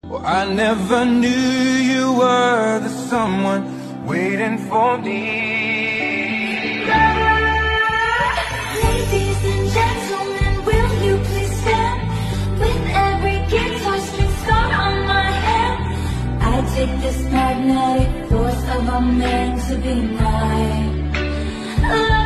Well, I never knew you were the someone waiting for me. Ladies and gentlemen, will you please stand? With every guitar string scar on my head, I take this magnetic force of a man to be mine.